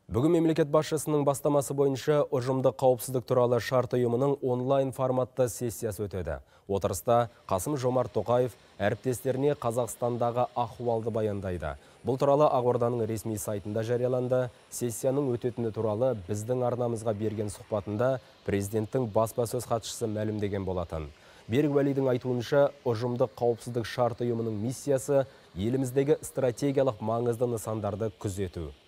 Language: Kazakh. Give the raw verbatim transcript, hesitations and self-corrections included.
Бүгін мемлекет басшысының бастамасы бойынша ұжымдық қауіпсіздік туралы шарт ұйымының онлайн форматты сессиясы өтеді. Отырыста Қасым-Жомарт Тоқаев әріптестеріне Қазақстандағы ахуалды баяндайды. Бұл туралы Ақорданың ресми сайтында жарияланды. Сессияның өтетіні туралы біздің арнамызға берген сұхбатында президенттің баспасөз хатшысы мәлімдеген болатын. Берік Уәлидің айтуынша, ұжымдық қауіпсіздік шарт ұйымының миссиясы еліміздегі стратегиялық маңызды нысандарды күзету.